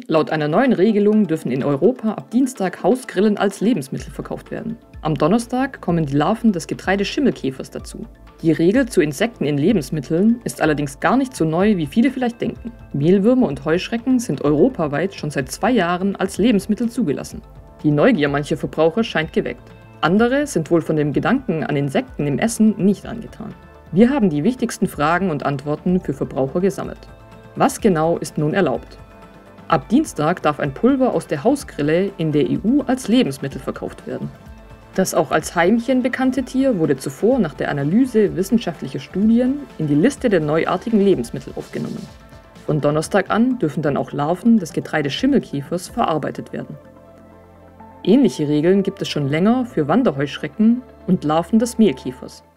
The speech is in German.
Laut einer neuen Regelung dürfen in Europa ab Dienstag Hausgrillen als Lebensmittel verkauft werden. Am Donnerstag kommen die Larven des Getreideschimmelkäfers dazu. Die Regel zu Insekten in Lebensmitteln ist allerdings gar nicht so neu, wie viele vielleicht denken. Mehlwürmer und Heuschrecken sind europaweit schon seit 2 Jahren als Lebensmittel zugelassen. Die Neugier mancher Verbraucher scheint geweckt. Andere sind wohl von dem Gedanken an Insekten im Essen nicht angetan. Wir haben die wichtigsten Fragen und Antworten für Verbraucher gesammelt. Was genau ist nun erlaubt? Ab Dienstag darf ein Pulver aus der Hausgrille in der EU als Lebensmittel verkauft werden. Das auch als Heimchen bekannte Tier wurde zuvor nach der Analyse wissenschaftlicher Studien in die Liste der neuartigen Lebensmittel aufgenommen. Von Donnerstag an dürfen dann auch Larven des Getreideschimmelkäfers verarbeitet werden. Ähnliche Regeln gibt es schon länger für Wanderheuschrecken und Larven des Mehlkäfers.